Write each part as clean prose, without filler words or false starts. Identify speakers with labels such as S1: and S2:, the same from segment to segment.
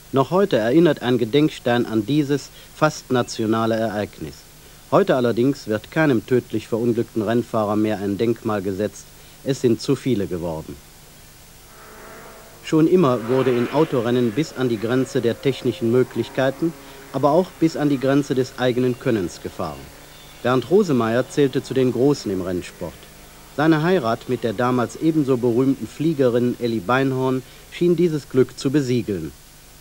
S1: Noch heute erinnert ein Gedenkstein an dieses fast nationale Ereignis. Heute allerdings wird keinem tödlich verunglückten Rennfahrer mehr ein Denkmal gesetzt, es sind zu viele geworden. Schon immer wurde in Autorennen bis an die Grenze der technischen Möglichkeiten, aber auch bis an die Grenze des eigenen Könnens gefahren. Bernd Rosemeyer zählte zu den Großen im Rennsport. Seine Heirat mit der damals ebenso berühmten Fliegerin Elli Beinhorn schien dieses Glück zu besiegeln.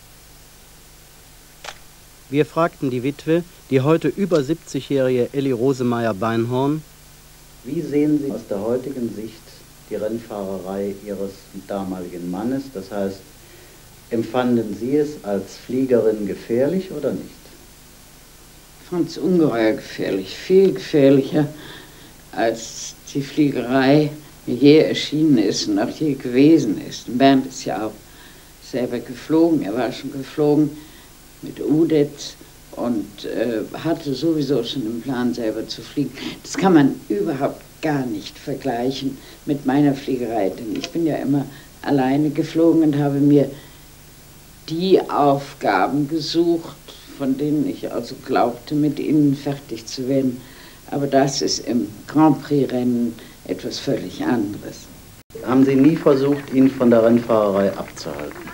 S1: Wir fragten die Witwe, die heute über 70-jährige Elli Rosemeyer-Beinhorn: Wie sehen Sie aus der heutigen Sicht die Rennfahrerei Ihres damaligen Mannes? Das heißt, empfanden Sie es als Fliegerin gefährlich oder nicht?
S2: Ich fand es ungeheuer gefährlich, viel gefährlicher, als die Fliegerei mir je erschienen ist und auch je gewesen ist. Bernd ist ja auch selber geflogen, er war schon geflogen mit Udet und hatte sowieso schon den Plan, selber zu fliegen. Das kann man überhaupt gar nicht vergleichen mit meiner Fliegerei, denn ich bin ja immer alleine geflogen und habe mir die Aufgaben gesucht, von denen ich also glaubte, mit ihnen fertig zu werden. Aber das ist im Grand Prix-Rennen etwas völlig anderes.
S1: Haben Sie nie versucht, ihn von der Rennfahrerei abzuhalten?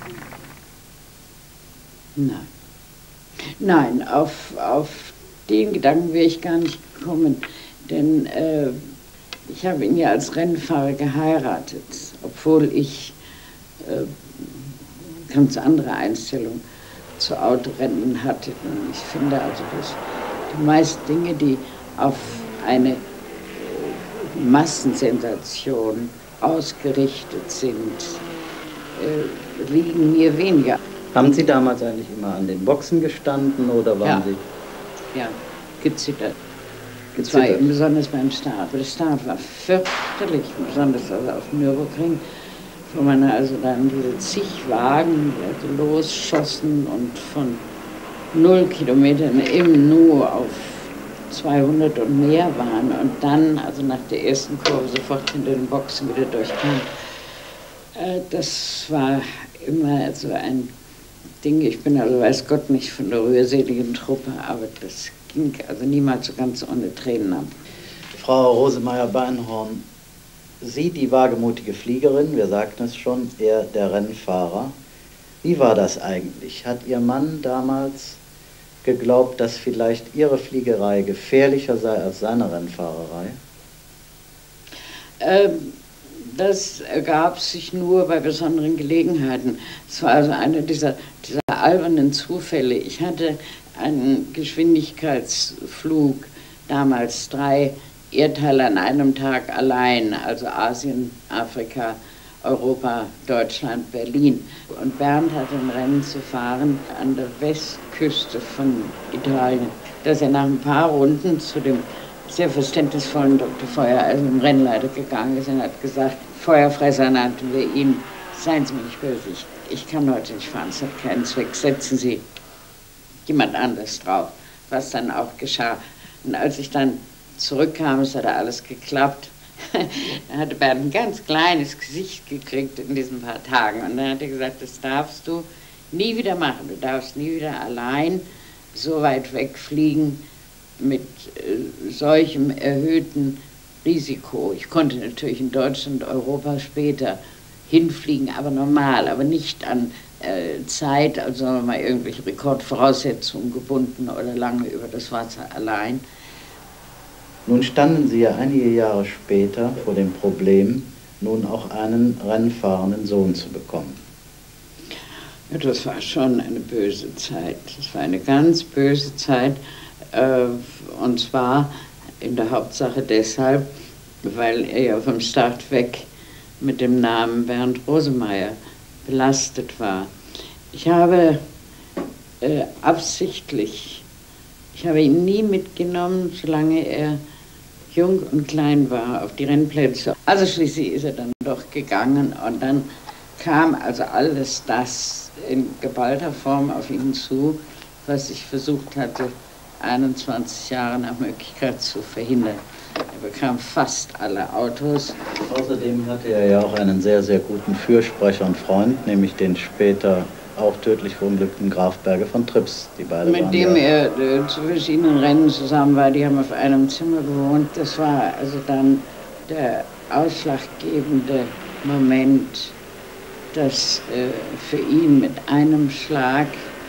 S2: Nein. Nein, auf den Gedanken wäre ich gar nicht gekommen, denn ich habe ihn ja als Rennfahrer geheiratet, obwohl ich ganz andere Einstellung zu Autorennen hatte. Und ich finde also, dass die meisten Dinge, die auf eine Massensensation ausgerichtet sind, liegen mir weniger.
S1: Haben Sie damals eigentlich immer an den Boxen gestanden oder waren Sie?
S2: Ja, gezittert. Zwar eben besonders beim Start. Der Start war fürchterlich, besonders also auf dem Nürburgring, wo man also dann diese zig Wagen also losschossen und von 0 Kilometern im Nu auf 200 und mehr waren und dann, also nach der ersten Kurve, sofort hinter den Boxen wieder durchkamen. Das war immer so ein Ding. Ich bin also, weiß Gott, nicht von der rührseligen Truppe, aber das ging also niemals so ganz ohne Tränen ab.
S1: Frau Rosemeyer-Beinhorn, Sie, die wagemutige Fliegerin, wir sagten es schon, er der Rennfahrer. Wie war das eigentlich? Hat Ihr Mann damals geglaubt, dass vielleicht Ihre Fliegerei gefährlicher sei als seine Rennfahrerei?
S2: Das ergab sich nur bei besonderen Gelegenheiten. Es war also einer dieser albernen Zufälle. Ich hatte einen Geschwindigkeitsflug, damals 3 Erdteile an einem Tag allein, also Asien, Afrika, Europa, Deutschland, Berlin. Und Bernd hatte ein Rennen zu fahren an der Westküste von Italien, dass er nach ein paar Runden zu dem sehr verständnisvollen Dr. Feuer, also dem Rennleiter, gegangen ist und hat gesagt: Feuerfresser nannten wir ihn, seien Sie mir nicht böse, ich kann heute nicht fahren, es hat keinen Zweck, setzen Sie jemand anderes drauf, was dann auch geschah. Und als ich dann zurückkam, es hat alles geklappt. Da hatte Bernd ein ganz kleines Gesicht gekriegt in diesen paar Tagen. Und dann hat er gesagt, das darfst du nie wieder machen. Du darfst nie wieder allein so weit wegfliegen mit solchem erhöhten Risiko. Ich konnte natürlich in Deutschland, Europa später hinfliegen, aber normal, aber nicht an Zeit, also mal irgendwelche Rekordvoraussetzungen gebunden oder lange über das Wasser allein.
S1: Nun standen Sie ja einige Jahre später vor dem Problem, nun auch einen rennfahrenden Sohn zu bekommen.
S2: Ja, das war schon eine böse Zeit. Das war eine ganz böse Zeit. Und zwar in der Hauptsache deshalb, weil er ja vom Start weg mit dem Namen Bernd Rosemeyer belastet war. Ich habe absichtlich, ich habe ihn nie mitgenommen, solange er jung und klein war, auf die Rennplätze. Also schließlich ist er dann doch gegangen und dann kam also alles das in geballter Form auf ihn zu, was ich versucht hatte, 21 Jahre nach Möglichkeit zu verhindern. Er bekam fast alle Autos.
S1: Außerdem hatte er ja auch einen sehr, sehr guten Fürsprecher und Freund, nämlich den später auch tödlich verunglückten Graf Berge von Trips. Die beiden
S2: mit dem er zu verschiedenen Rennen zusammen war. Die haben auf einem Zimmer gewohnt. Das war also dann der ausschlaggebende Moment, dass für ihn mit einem Schlag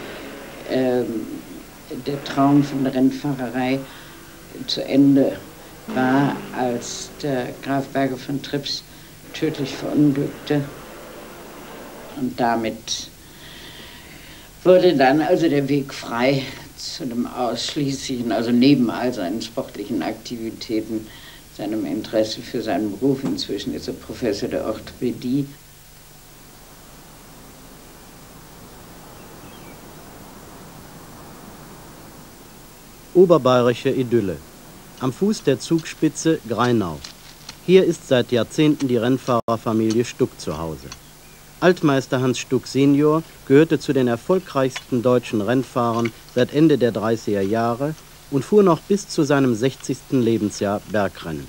S2: der Traum von der Rennfahrerei zu Ende war, als der Graf Berge von Trips tödlich verunglückte. Und damit wurde dann also der Weg frei zu einem ausschließlichen, also neben all seinen sportlichen Aktivitäten, seinem Interesse für seinen Beruf. Inzwischen ist er Professor der Orthopädie.
S1: Oberbayerische Idylle. Am Fuß der Zugspitze Greinau. Hier ist seit Jahrzehnten die Rennfahrerfamilie Stuck zu Hause. Altmeister Hans Stuck senior gehörte zu den erfolgreichsten deutschen Rennfahrern seit Ende der 30er Jahre und fuhr noch bis zu seinem 60. Lebensjahr Bergrennen.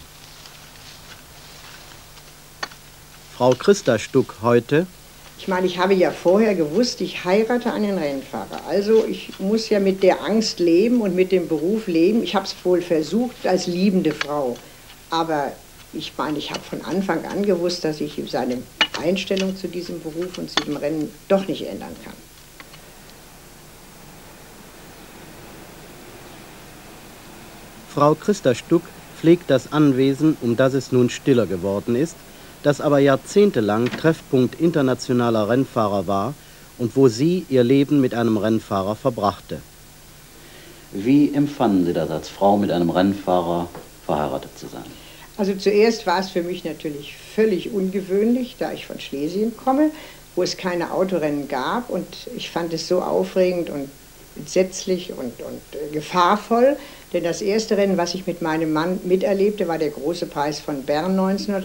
S1: Frau Christa Stuck heute:
S3: Ich meine, ich habe ja vorher gewusst, ich heirate einen Rennfahrer. Also ich muss ja mit der Angst leben und mit dem Beruf leben. Ich habe es wohl versucht als liebende Frau. Aber ich meine, ich habe von Anfang an gewusst, dass ich seine Einstellung zu diesem Beruf und zu dem Rennen doch nicht ändern kann.
S1: Frau Christa Stuck pflegt das Anwesen, um das es nun stiller geworden ist, das aber jahrzehntelang Treffpunkt internationaler Rennfahrer war und wo sie ihr Leben mit einem Rennfahrer verbrachte. Wie empfanden Sie das, als Frau mit einem Rennfahrer verheiratet zu sein?
S3: Also zuerst war es für mich natürlich völlig ungewöhnlich, da ich von Schlesien komme, wo es keine Autorennen gab, und ich fand es so aufregend und entsetzlich und gefahrvoll, denn das erste Rennen, was ich mit meinem Mann miterlebte, war der Große Preis von Bern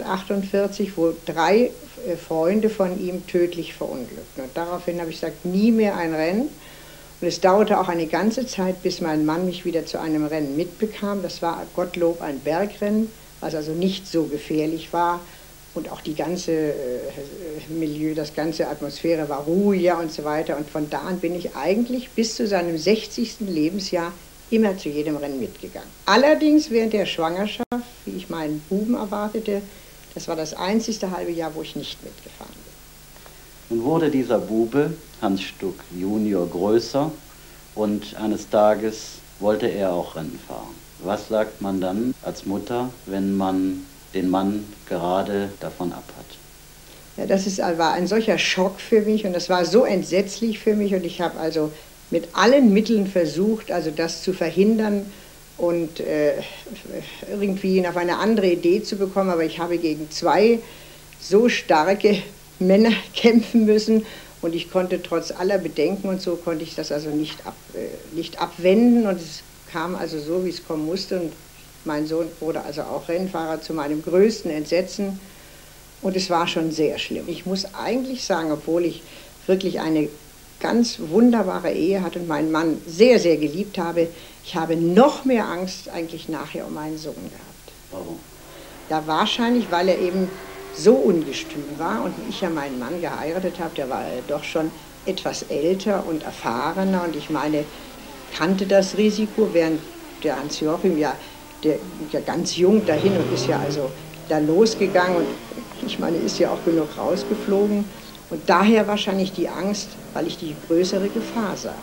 S3: 1948, wo 3 Freunde von ihm tödlich verunglückten. Und daraufhin habe ich gesagt, nie mehr ein Rennen. Und es dauerte auch eine ganze Zeit, bis mein Mann mich wieder zu einem Rennen mitbekam. Das war Gottlob ein Bergrennen, was also nicht so gefährlich war. Und auch die ganze Milieu, das ganze Atmosphäre war ruhiger und so weiter. Und von da an bin ich eigentlich bis zu seinem 60. Lebensjahr immer zu jedem Rennen mitgegangen. Allerdings während der Schwangerschaft, wie ich meinen Buben erwartete, das war das einzigste halbe Jahr, wo ich nicht mitgefahren bin.
S1: Nun wurde dieser Bube, Hans Stuck Junior, größer und eines Tages wollte er auch Rennen fahren. Was sagt man dann als Mutter, wenn man den Mann gerade davon abhat?
S3: Ja, war ein solcher Schock für mich und das war so entsetzlich für mich, und ich habe also mit allen Mitteln versucht, also das zu verhindern und irgendwie ihn auf eine andere Idee zu bekommen, aber ich habe gegen 2 so starke Männer kämpfen müssen und ich konnte trotz aller Bedenken und so, konnte ich das also nicht abwenden, und es kam also so, wie es kommen musste, und mein Sohn wurde also auch Rennfahrer, zu meinem größten Entsetzen, und es war schon sehr schlimm. Ich muss eigentlich sagen, obwohl ich wirklich eine ganz wunderbare Ehe hatte und meinen Mann sehr, sehr geliebt habe, ich habe noch mehr Angst eigentlich nachher um meinen Sohn gehabt.
S1: Warum?
S3: Ja, wahrscheinlich, weil er eben so ungestüm war und ich ja meinen Mann geheiratet habe, der war doch schon etwas älter und erfahrener, und ich meine, kannte das Risiko, während der Hans-Joachim der ganz jung dahin und ist ja also da losgegangen, und ich meine, ist ja auch genug rausgeflogen, und daher wahrscheinlich die Angst, weil ich die größere Gefahr sah.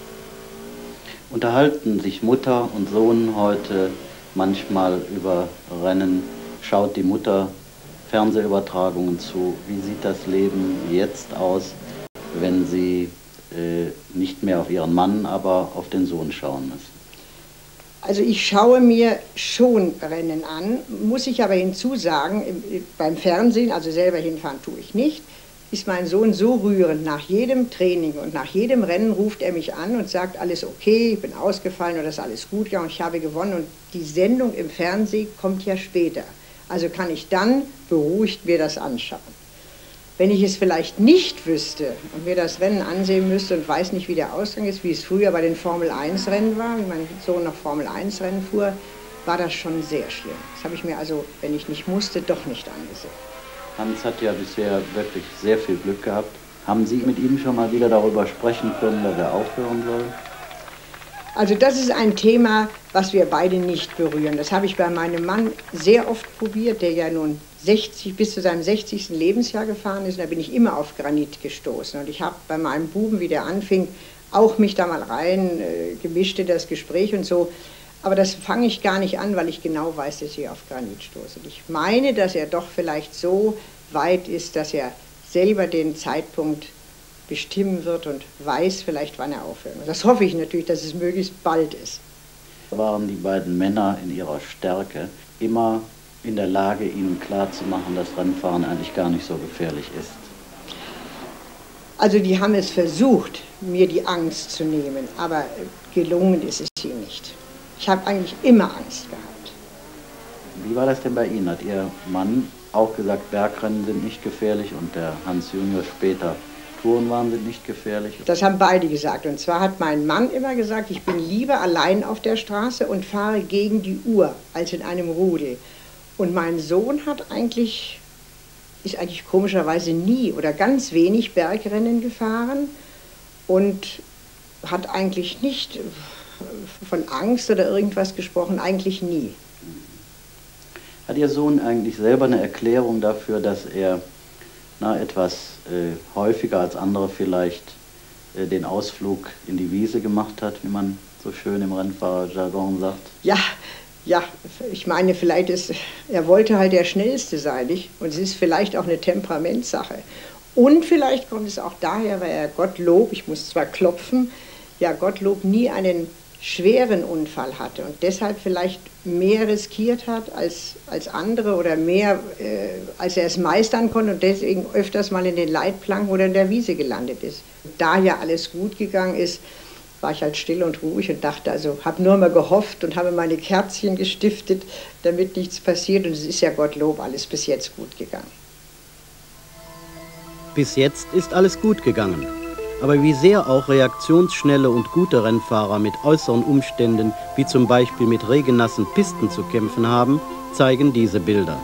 S1: Unterhalten sich Mutter und Sohn heute manchmal über Rennen? Schaut die Mutter Fernsehübertragungen zu? Wie sieht das Leben jetzt aus, wenn Sie nicht mehr auf Ihren Mann, aber auf den Sohn schauen müssen?
S3: Also ich schaue mir schon Rennen an, muss ich aber hinzusagen, beim Fernsehen, also selber hinfahren tue ich nicht, ist mein Sohn so rührend. Nach jedem Training und nach jedem Rennen ruft er mich an und sagt, alles okay, ich bin ausgefallen oder ist alles gut, ja, und ich habe gewonnen. Und die Sendung im Fernsehen kommt ja später. Also kann ich dann beruhigt mir das anschauen. Wenn ich es vielleicht nicht wüsste und mir das Rennen ansehen müsste und weiß nicht, wie der Ausgang ist, wie es früher bei den Formel-1-Rennen war, wie mein Sohn noch Formel-1-Rennen fuhr, war das schon sehr schlimm. Das habe ich mir also, wenn ich nicht musste, doch nicht angesehen.
S1: Hans hat ja bisher wirklich sehr viel Glück gehabt.
S4: Haben Sie mit ihm schon mal wieder darüber sprechen können, dass er aufhören soll?
S3: Also das ist ein Thema, was wir beide nicht berühren. Das habe ich bei meinem Mann sehr oft probiert, der ja nun bis zu seinem 60. Lebensjahr gefahren ist. Und da bin ich immer auf Granit gestoßen. Und ich habe bei meinem Buben, wie der anfing, auch mich da mal rein gemischt in das Gespräch und so. Aber das fange ich gar nicht an, weil ich genau weiß, dass ich auf Granit stoße. Ich meine, dass er doch vielleicht so weit ist, dass er selber den Zeitpunkt bestimmen wird und weiß vielleicht, wann er aufhört. Das hoffe ich natürlich, dass es möglichst bald ist.
S4: Waren die beiden Männer in ihrer Stärke immer in der Lage, ihnen klarzumachen, dass Rennfahren eigentlich gar nicht so gefährlich ist?
S3: Also die haben es versucht, mir die Angst zu nehmen, aber gelungen ist es ihnen nicht. Ich habe eigentlich immer Angst gehabt.
S4: Wie war das denn bei Ihnen? Hat Ihr Mann auch gesagt, Bergrennen sind nicht gefährlich und der Hans Junior später, Touren sind nicht gefährlich?
S3: Das haben beide gesagt. Und zwar hat mein Mann immer gesagt, ich bin lieber allein auf der Straße und fahre gegen die Uhr, als in einem Rudel. Und mein Sohn ist eigentlich komischerweise nie oder ganz wenig Bergrennen gefahren und hat eigentlich nicht von Angst oder irgendwas gesprochen, eigentlich nie.
S4: Hat Ihr Sohn eigentlich selber eine Erklärung dafür, dass er etwas häufiger als andere vielleicht den Ausflug in die Wiese gemacht hat, wie man so schön im Rennfahrerjargon sagt?
S3: Ja, ich meine, er wollte halt der Schnellste sein, nicht? Und es ist vielleicht auch eine Temperamentssache. Und vielleicht kommt es auch daher, weil er Gottlob, ich muss zwar klopfen, ja Gottlob nie einen schweren Unfall hatte und deshalb vielleicht mehr riskiert hat als andere oder mehr, als er es meistern konnte und deswegen öfters mal in den Leitplanken oder in der Wiese gelandet ist. Da ja alles gut gegangen ist, war ich halt still und ruhig und dachte, also habe nur mal gehofft und habe meine Kerzchen gestiftet, damit nichts passiert und es ist ja Gottlob alles bis jetzt gut gegangen.
S1: Bis jetzt ist alles gut gegangen. Aber wie sehr auch reaktionsschnelle und gute Rennfahrer mit äußeren Umständen, wie zum Beispiel mit regennassen Pisten zu kämpfen haben, zeigen diese Bilder.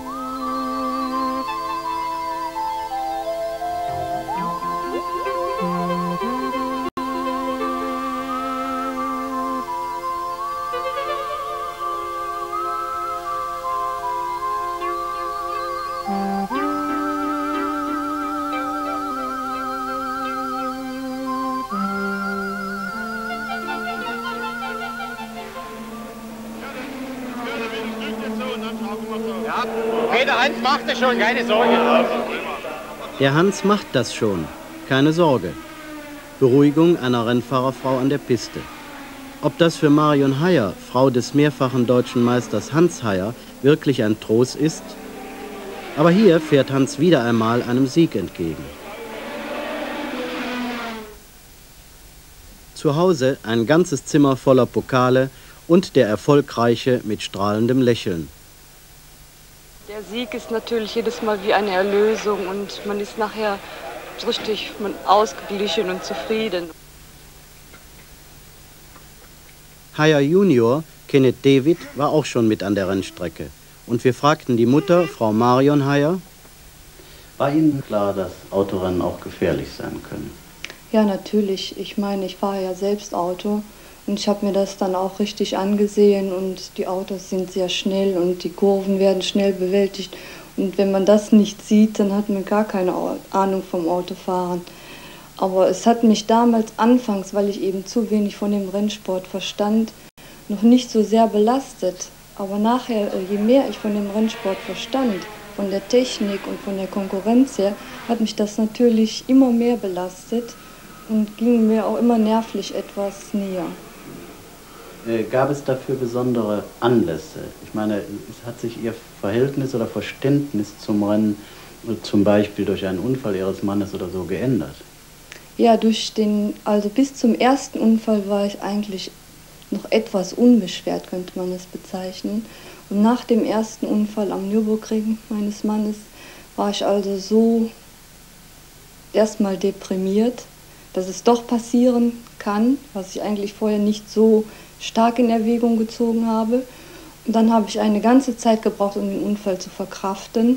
S5: Der Hans macht das schon, keine Sorge.
S1: Der Hans macht das schon, keine Sorge. Beruhigung einer Rennfahrerfrau an der Piste. Ob das für Marion Heyer, Frau des mehrfachen deutschen Meisters Hans Heyer, wirklich ein Trost ist? Aber hier fährt Hans wieder einmal einem Sieg entgegen. Zu Hause ein ganzes Zimmer voller Pokale und der Erfolgreiche mit strahlendem Lächeln.
S6: Der Sieg ist natürlich jedes Mal wie eine Erlösung und man ist nachher richtig ausgeglichen und zufrieden.
S1: Heyer Junior, Kenneth David, war auch schon mit an der Rennstrecke. Und wir fragten die Mutter, Frau Marion Heyer.
S4: War Ihnen klar, dass Autorennen auch gefährlich sein können?
S7: Ja, natürlich. Ich meine, ich fahre ja selbst Auto und ich habe mir das dann auch richtig angesehen und die Autos sind sehr schnell und die Kurven werden schnell bewältigt. Und wenn man das nicht sieht, dann hat man gar keine Ahnung vom Autofahren. Aber es hat mich damals anfangs, weil ich eben zu wenig von dem Rennsport verstand, noch nicht so sehr belastet. Aber nachher, je mehr ich von dem Rennsport verstand, von der Technik und von der Konkurrenz her, hat mich das natürlich immer mehr belastet und ging mir auch immer nervlich etwas näher.
S4: Gab es dafür besondere Anlässe? Ich meine, hat sich Ihr Verhältnis oder Verständnis zum Rennen zum Beispiel durch einen Unfall Ihres Mannes oder so geändert?
S7: Ja, also bis zum ersten Unfall war ich eigentlich noch etwas unbeschwert, könnte man es bezeichnen. Und nach dem ersten Unfall am Nürburgring meines Mannes war ich also so erstmal deprimiert, dass es doch passieren kann, was ich eigentlich vorher nicht so stark in Erwägung gezogen habe. Und dann habe ich eine ganze Zeit gebraucht, um den Unfall zu verkraften.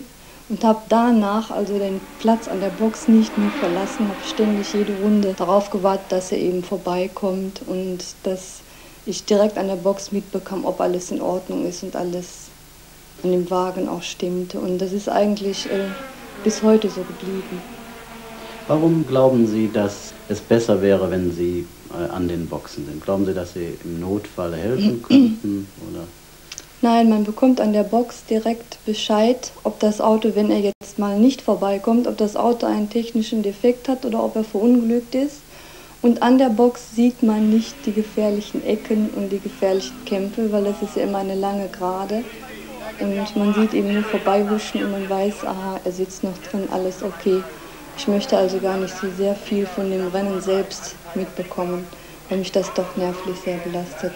S7: und habe danach also den Platz an der Box nicht mehr verlassen, habe ständig jede Runde darauf gewartet, dass er eben vorbeikommt und dass ich direkt an der Box mitbekam, ob alles in Ordnung ist und alles an dem Wagen auch stimmte. Und das ist eigentlich bis heute so geblieben.
S4: Warum glauben Sie, dass es besser wäre, wenn Sie an den Boxen sind? Glauben Sie, dass Sie im Notfall helfen könnten? Oder?
S7: Nein, man bekommt an der Box direkt Bescheid, ob das Auto, wenn er jetzt mal nicht vorbeikommt, ob das Auto einen technischen Defekt hat oder ob er verunglückt ist. Und an der Box sieht man nicht die gefährlichen Ecken und die gefährlichen Kämpfe, weil das ist ja immer eine lange Gerade. Und man sieht eben nur vorbeihuschen und man weiß, aha, er sitzt noch drin, alles okay. Ich möchte also gar nicht so sehr viel von dem Rennen selbst mitbekommen, weil mich das doch nervlich sehr belastet.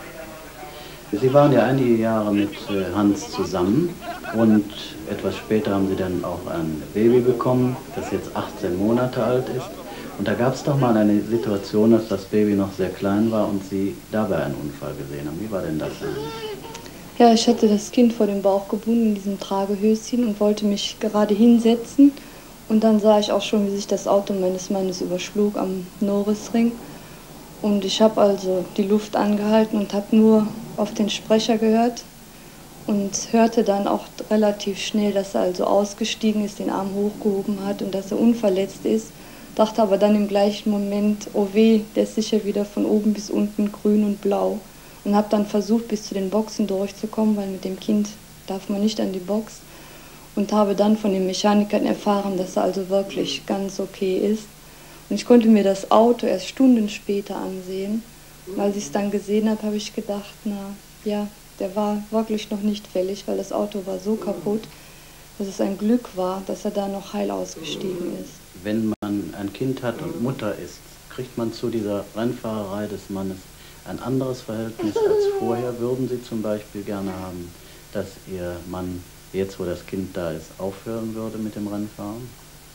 S4: Sie waren ja einige Jahre mit Hans zusammen und etwas später haben Sie dann auch ein Baby bekommen, das jetzt 18 Monate alt ist. Und da gab es doch mal eine Situation, dass das Baby noch sehr klein war und Sie dabei einen Unfall gesehen haben. Wie war denn das eigentlich?
S7: Ja, ich hatte das Kind vor dem Bauch gebunden in diesem Tragehöschen und wollte mich gerade hinsetzen. Und dann sah ich auch schon, wie sich das Auto meines Mannes überschlug am Norrisring. Und ich habe also die Luft angehalten und habe nur auf den Sprecher gehört und hörte dann auch relativ schnell, dass er also ausgestiegen ist, den Arm hochgehoben hat und dass er unverletzt ist. Dachte aber dann im gleichen Moment, oh weh, der ist sicher wieder von oben bis unten grün und blau. Und habe dann versucht, bis zu den Boxen durchzukommen, weil mit dem Kind darf man nicht an die Box. Und habe dann von den Mechanikern erfahren, dass er also wirklich ganz okay ist. Und ich konnte mir das Auto erst Stunden später ansehen. Und als ich es dann gesehen habe, habe ich gedacht, na ja, der war wirklich noch nicht fällig, weil das Auto war so kaputt, dass es ein Glück war, dass er da noch heil ausgestiegen ist.
S4: Wenn man ein Kind hat und Mutter ist, kriegt man zu dieser Rennfahrerei des Mannes ein anderes Verhältnis als vorher? Würden Sie zum Beispiel gerne haben, dass Ihr Mann, jetzt wo das Kind da ist, aufhören würde mit dem Rennfahren?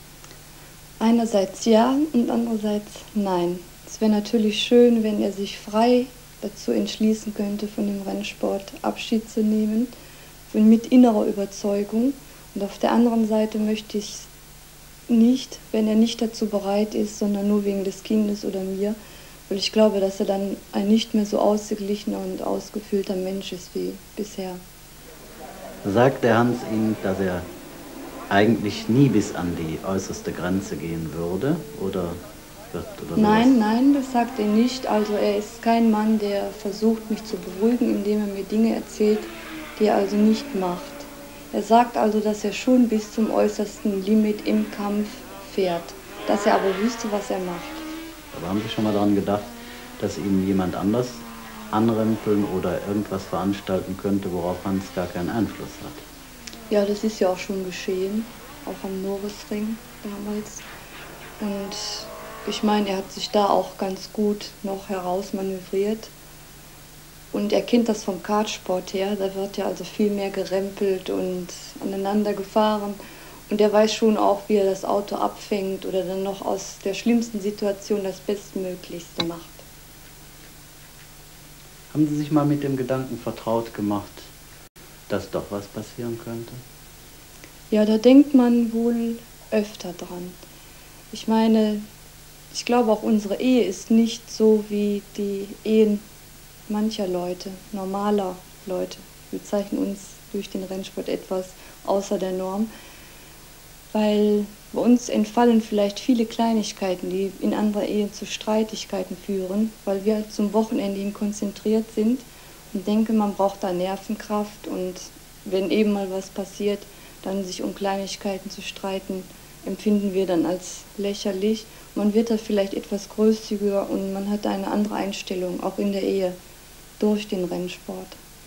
S7: Einerseits ja und andererseits nein. Es wäre natürlich schön, wenn er sich frei dazu entschließen könnte, von dem Rennsport Abschied zu nehmen, mit innerer Überzeugung. Und auf der anderen Seite möchte ich es nicht, wenn er nicht dazu bereit ist, sondern nur wegen des Kindes oder mir, weil ich glaube, dass er dann ein nicht mehr so ausgeglichener und ausgefüllter Mensch ist wie bisher.
S4: Sagt der Hans Ihnen, dass er eigentlich nie bis an die äußerste Grenze gehen würde? Oder
S7: Nein, das sagt er nicht. Also er ist kein Mann, der versucht, mich zu beruhigen, indem er mir Dinge erzählt, die er also nicht macht. Er sagt also, dass er schon bis zum äußersten Limit im Kampf fährt, dass er aber wüsste, was er macht.
S4: Aber haben Sie schon mal daran gedacht, dass Ihnen jemand anders anrempeln oder irgendwas veranstalten könnte, worauf Hans gar keinen Einfluss hat?
S7: Ja, das ist ja auch schon geschehen, auch am Norrisring damals. Und ich meine, er hat sich da auch ganz gut noch herausmanövriert. Und er kennt das vom Kartsport her, da wird ja also viel mehr gerempelt und aneinander gefahren. Und er weiß schon auch, wie er das Auto abfängt oder dann noch aus der schlimmsten Situation das Bestmöglichste macht.
S4: Haben Sie sich mal mit dem Gedanken vertraut gemacht, dass doch was passieren könnte?
S7: Ja, da denkt man wohl öfter dran. Ich meine, ich glaube auch unsere Ehe ist nicht so wie die Ehen mancher Leute, normaler Leute. Wir zeichnen uns durch den Rennsport etwas außer der Norm, weil bei uns entfallen vielleicht viele Kleinigkeiten, die in anderer Ehe zu Streitigkeiten führen, weil wir zum Wochenende hin konzentriert sind und denken, man braucht da Nervenkraft und wenn eben mal was passiert, dann sich um Kleinigkeiten zu streiten, empfinden wir dann als lächerlich. Man wird da vielleicht etwas großzügiger und man hat eine andere Einstellung, auch in der Ehe, durch den Rennsport.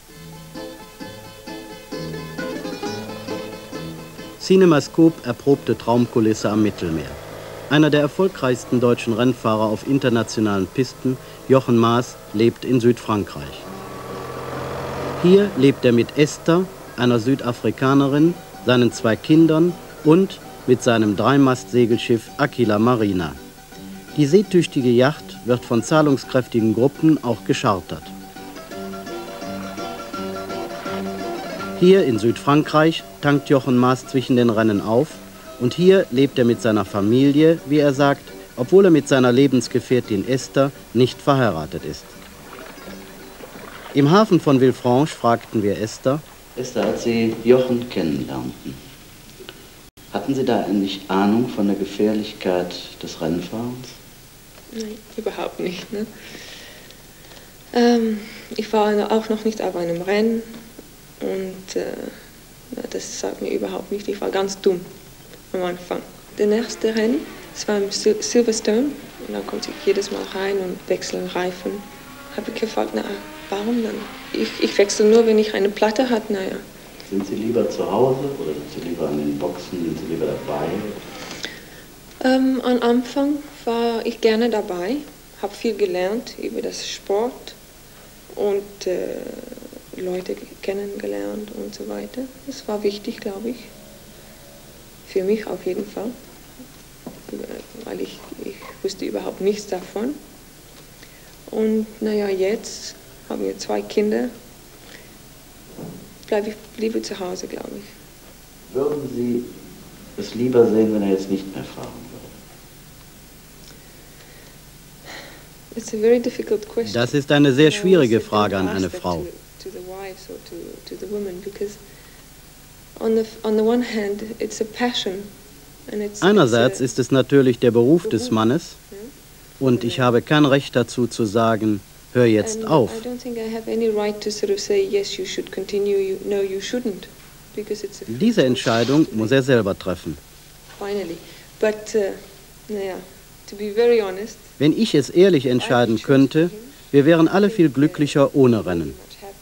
S1: CinemaScope erprobte Traumkulisse am Mittelmeer. Einer der erfolgreichsten deutschen Rennfahrer auf internationalen Pisten, Jochen Maas, lebt in Südfrankreich. Hier lebt er mit Esther, einer Südafrikanerin, seinen 2 Kindern und mit seinem Dreimastsegelschiff Aquila Marina. Die seetüchtige Yacht wird von zahlungskräftigen Gruppen auch geschartert. Hier in Südfrankreich tankt Jochen Maas zwischen den Rennen auf und hier lebt er mit seiner Familie, wie er sagt, obwohl er mit seiner Lebensgefährtin Esther nicht verheiratet ist. Im Hafen von Villefranche fragten wir Esther:
S4: Esther, als Sie Jochen kennenlernten, hatten Sie da eigentlich Ahnung von der Gefährlichkeit des Rennfahrens?
S8: Nein, überhaupt nicht. Ne? Ich war auch noch nicht auf einem Rennen und das sagt mir überhaupt nicht. Ich war ganz dumm am Anfang. Der nächste Rennen, das war im Silverstone und da konnte ich jedes Mal rein und wechseln Reifen. Habe ich gefragt, na, warum dann? Ich wechsle nur, wenn ich eine Platte habe, naja.
S4: Sind Sie lieber zu Hause oder sind Sie lieber an den Boxen, sind Sie lieber dabei?
S8: Am Anfang war ich gerne dabei, habe viel gelernt über das Sport und Leute kennengelernt und so weiter. Das war wichtig, glaube ich. Für mich auf jeden Fall. Weil ich wusste überhaupt nichts davon. Und naja, jetzt haben wir 2 Kinder. Bleibe ich lieber zu Hause, glaube ich.
S4: Würden Sie es lieber sehen, wenn er jetzt nicht mehr fahren würde?
S8: It's a very difficult question.
S1: Das ist eine sehr schwierige Frage an eine Frau. Einerseits ist es natürlich der Beruf des Mannes und ich habe kein Recht dazu zu sagen, hör jetzt auf. Diese Entscheidung muss er selber treffen. Wenn ich es ehrlich entscheiden könnte, wir wären alle viel glücklicher ohne Rennen.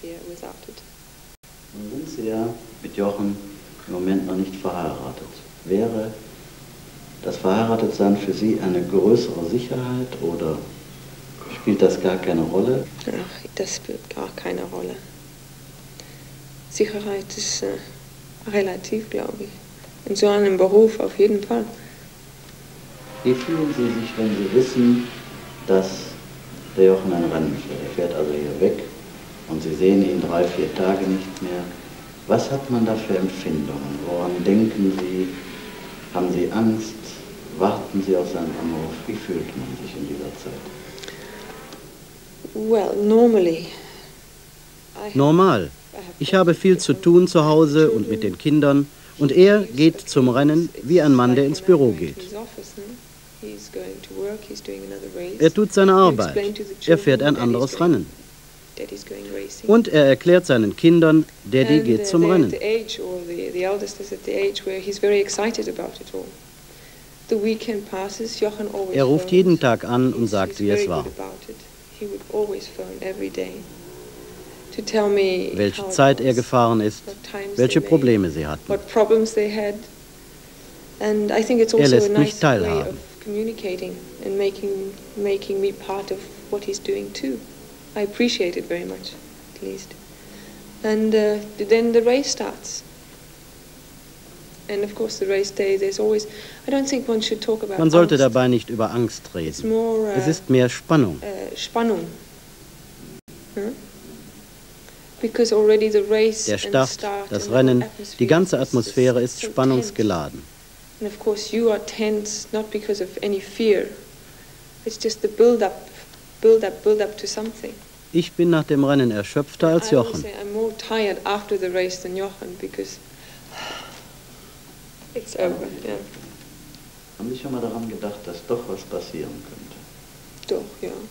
S4: Nun sind Sie ja mit Jochen im Moment noch nicht verheiratet. Wäre das Verheiratetsein für Sie eine größere Sicherheit oder spielt das gar keine Rolle?
S8: Ach, das spielt gar keine Rolle. Sicherheit ist relativ, glaube ich. In so einem Beruf auf jeden Fall.
S4: Wie fühlen Sie sich, wenn Sie wissen, dass der Jochen ein Rennen fährt? Er fährt also hier weg und Sie sehen ihn 3, 4 Tage nicht mehr. Was hat man da für Empfindungen? Woran denken Sie? Haben Sie Angst? Warten Sie auf seinen Anruf? Wie fühlt man sich in dieser Zeit?
S1: Normal. Ich habe viel zu tun zu Hause und mit den Kindern und er geht zum Rennen wie ein Mann, der ins Büro geht. Er tut seine Arbeit. Er fährt ein anderes Rennen. Und er erklärt seinen Kindern, Daddy geht zum Rennen. Er ruft jeden Tag an und sagt, wie es war. Welche Zeit er gefahren ist, welche Probleme sie hatten. Er lässt mich teilhaben.
S8: I appreciate it very much, at least. And then the race starts. And of course the race day, there's always, I don't think one should talk about
S1: Man sollte
S8: Angst.
S1: dabei nicht über Angst reden. Es ist mehr Spannung.
S8: Spannung. Because already the race
S1: Der Start, das Rennen, die ganze Atmosphäre ist spannungsgeladen.
S8: And of course you are tense, not because of any fear. It's just the build-up to something.
S1: Ich bin nach dem Rennen erschöpfter als Jochen.
S8: I'm more tired after the race than Jochen because it's over. Yeah.
S4: Haben Sie schon mal daran gedacht, dass doch was passieren könnte?
S8: Doch, ja.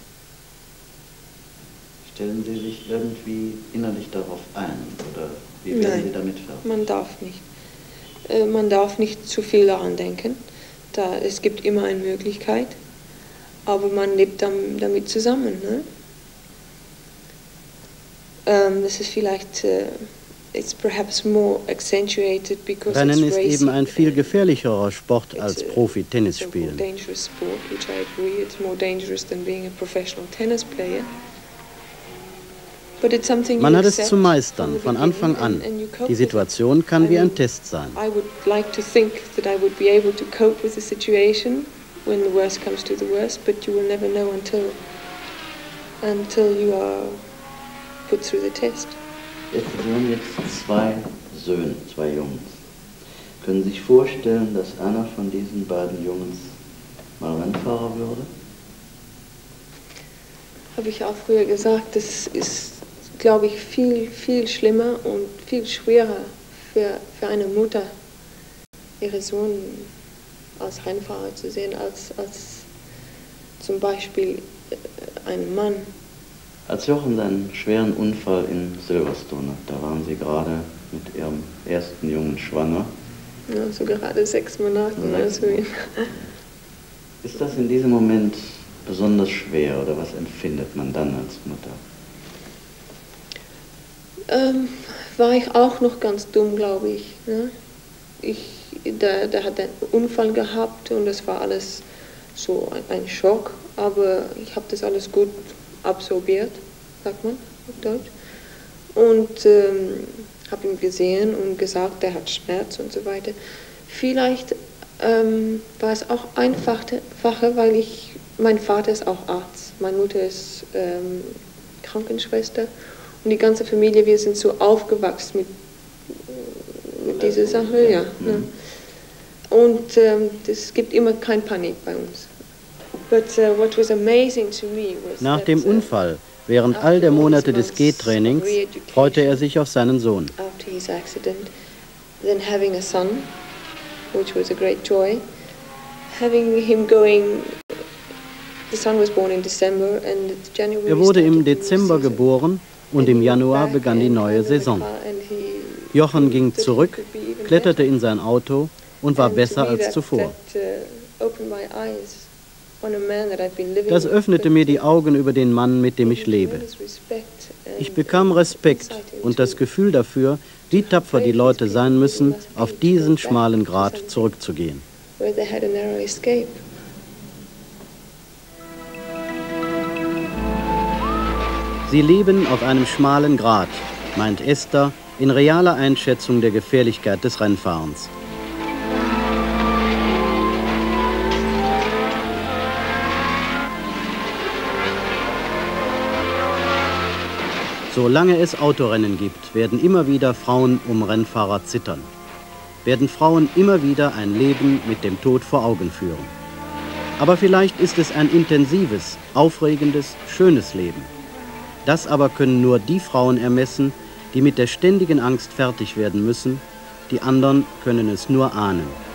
S4: Stellen Sie sich irgendwie innerlich darauf ein oder wie werden Sie damit fertig?
S8: Man darf nicht. Man darf nicht zu viel daran denken. Es gibt immer eine Möglichkeit. Aber man lebt damit zusammen. Ne? Das ist vielleicht, it's perhaps more accentuated because
S1: Rennen
S8: it's
S1: ist eben ein viel gefährlicherer Sport als Profi-Tennis spielen.
S8: It's a more dangerous sport, which I agree. It's more dangerous than being a professional tennis player. But it's something
S1: Man
S8: you
S1: hat es
S8: accept
S1: zu meistern, von Anfang
S8: and
S1: an.
S8: you cope
S1: Die
S8: with it.
S1: Situation kann wie ein Test sein.
S8: I would like to think that I would be able to cope with the situation when the worst comes to the worst, but you will never know until you are put through the test.
S4: Sie haben jetzt 2 Söhne, 2 Jungs. Können Sie sich vorstellen, dass einer von diesen beiden Jungs mal Rennfahrer würde?
S8: Habe ich auch früher gesagt, das ist, glaube ich, viel, viel schlimmer und viel schwerer für eine Mutter, ihre Sohn als Rennfahrer zu sehen, als zum Beispiel ein Mann.
S4: Als Jochen seinen schweren Unfall in Silverstone, da waren Sie gerade mit Ihrem ersten Jungen schwanger.
S8: Ja, so gerade 6 Monate. Also.
S4: Ist das in diesem Moment besonders schwer oder was empfindet man dann als Mutter?
S8: War ich auch noch ganz dumm, glaube ich. Ne? Der hat einen Unfall gehabt und das war alles so ein Schock, aber ich habe das alles gut absorbiert, sagt man auf Deutsch. Und habe ihn gesehen und gesagt, der hat Schmerz und so weiter. Vielleicht war es auch einfacher, weil mein Vater ist auch Arzt, meine Mutter ist Krankenschwester und die ganze Familie, wir sind so aufgewachsen mit dieser Sache, ja. Ne? Und es gibt immer keine Panik bei uns.
S1: Nach dem Unfall, während all der Monate des Gehtrainings, freute er sich auf seinen Sohn. Er wurde im Dezember geboren und im Januar begann die neue Saison. Jochen ging zurück, kletterte in sein Auto und war besser als zuvor. Das öffnete mir die Augen über den Mann, mit dem ich lebe. Ich bekam Respekt und das Gefühl dafür, wie tapfer die Leute sein müssen, auf diesen schmalen Grat zurückzugehen. Sie leben auf einem schmalen Grat, meint Esther in realer Einschätzung der Gefährlichkeit des Rennfahrens. Solange es Autorennen gibt, werden immer wieder Frauen um Rennfahrer zittern. Werden Frauen immer wieder ein Leben mit dem Tod vor Augen führen. Aber vielleicht ist es ein intensives, aufregendes, schönes Leben. Das aber können nur die Frauen ermessen, die mit der ständigen Angst fertig werden müssen. Die anderen können es nur ahnen.